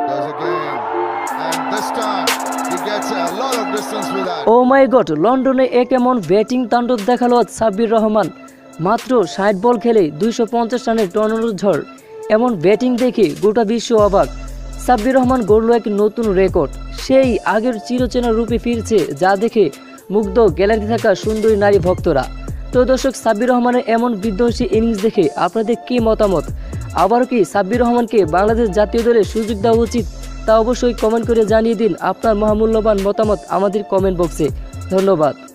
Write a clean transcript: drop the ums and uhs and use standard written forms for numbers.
Goes again. And this time he gets a lot of distance with that. Oh my god, লন্ডনে এক এমন batting তাণ্ডব দেখালো সাব্বির রহমান। মাত্র 60 বল খেলে 250 রানের টর্নেডো ঝড়। এমন ব্যাটিং দেখে গোটা বিশ্ব অবাক। সাব্বির রহমান গড়ল এক নতুন রেকর্ড। সেই আগের চিরচেনা রূপে ফিরছে, যা দেখে মুগ্ধ গ্যালারিতে থাকা সুন্দরী নারী ভক্তরা। তো দর্শক, সাব্বির রহমানের এমন বিধ্বংসী ইনিংস দেখে আপনাদের কি মতামত? আবারও কি সাব্বির রহমানকে বাংলাদেশ জাতীয় দলে সুযোগ দেওয়া উচিত? তা অবশ্যই কমেন্ট করে জানিয়ে দিন আপনার মহামূল্যবান মতামত আমাদের কমেন্ট বক্সে। ধন্যবাদ।